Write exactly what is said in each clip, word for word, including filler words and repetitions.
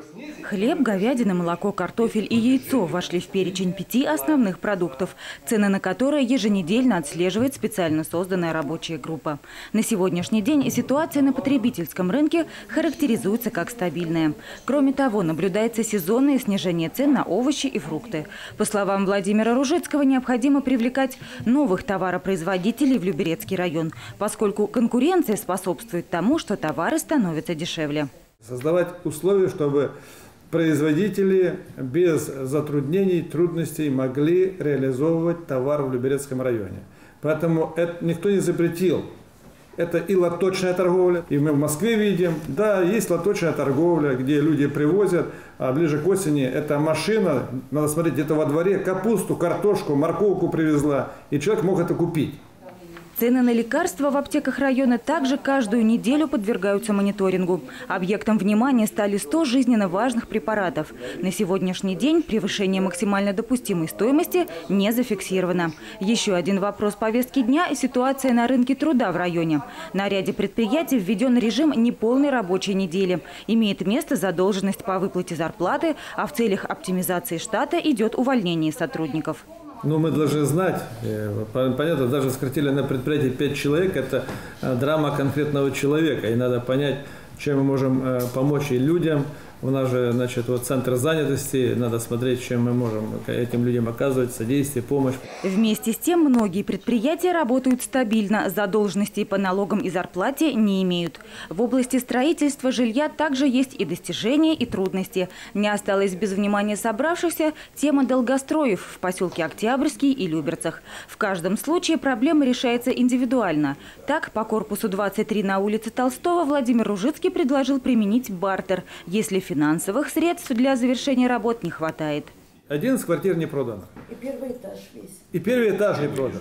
Хлеб, говядина, молоко, картофель и яйцо вошли в перечень пяти основных продуктов, цены на которые еженедельно отслеживает специально созданная рабочая группа. На сегодняшний день ситуация на потребительском рынке характеризуется как стабильная. Кроме того, наблюдается сезонное снижение цен на овощи и фрукты. По словам Владимира Ружицкого, необходимо привлекать новых товаропроизводителей в Люберецкий район, поскольку конкуренция способствует тому, что товары становятся дешевле. Создавать условия, чтобы производители без затруднений, трудностей могли реализовывать товар в Люберецком районе. Поэтому это никто не запретил. Это и лоточная торговля. И мы в Москве видим, да, есть лоточная торговля, где люди привозят, а ближе к осени эта машина, надо смотреть, где-то во дворе капусту, картошку, морковку привезла, и человек мог это купить. Цены на лекарства в аптеках района также каждую неделю подвергаются мониторингу. Объектом внимания стали сто жизненно важных препаратов. На сегодняшний день превышение максимально допустимой стоимости не зафиксировано. Еще один вопрос повестки дня – ситуация на рынке труда в районе. На ряде предприятий введен режим неполной рабочей недели. Имеет место задолженность по выплате зарплаты, а в целях оптимизации штата идет увольнение сотрудников. Ну, мы должны знать, понятно, даже сократили на предприятии пять человек, это драма конкретного человека. И надо понять, чем мы можем помочь и людям. У нас же, значит, вот центр занятости, надо смотреть, чем мы можем этим людям оказывать содействие, помощь. Вместе с тем, многие предприятия работают стабильно, задолженностей по налогам и зарплате не имеют. В области строительства жилья также есть и достижения, и трудности. Не осталось без внимания собравшихся тема долгостроев в поселке Октябрьский и Люберцах. В каждом случае проблема решается индивидуально. Так, по корпусу двадцать три на улице Толстого Владимир Ружицкий предложил применить бартер, если финансовых средств для завершения работ не хватает. одиннадцать квартир не продано. И первый этаж весь. И первый этаж не продан.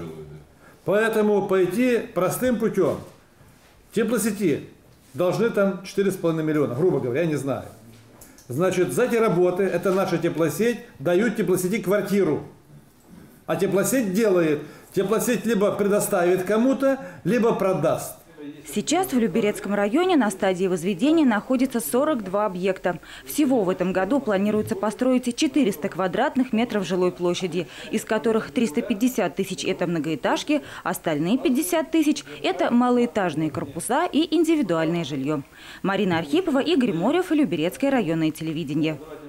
Поэтому пойти простым путем. Теплосети должны там четыре с половиной миллиона, грубо говоря, я не знаю. Значит, за эти работы, это наша теплосеть, дают теплосети квартиру. А теплосеть делает. Теплосеть либо предоставит кому-то, либо продаст. Сейчас в Люберецком районе на стадии возведения находится сорок два объекта. Всего в этом году планируется построить четыреста квадратных метров жилой площади, из которых триста пятьдесят тысяч – это многоэтажки, остальные пятьдесят тысяч – это малоэтажные корпуса и индивидуальное жилье. Марина Архипова, Игорь Морев, Люберецкое районное телевидение.